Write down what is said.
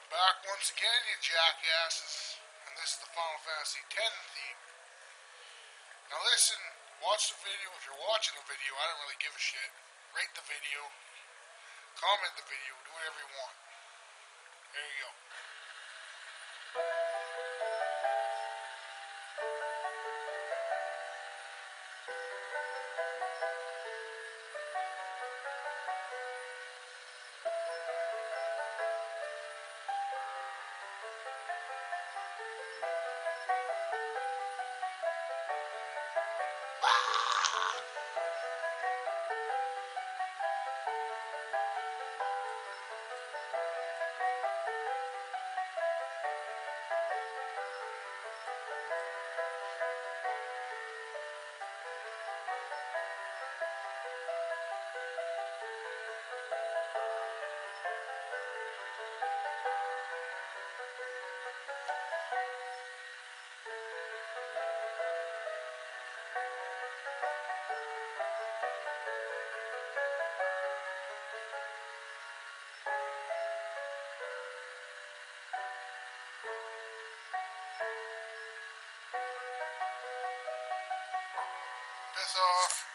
Back once again, you jackasses, and this is the Final Fantasy X theme. Now listen, watch the video. If you're watching the video, I don't really give a shit. Rate the video, comment the video, do whatever you want. There you go. Piss off.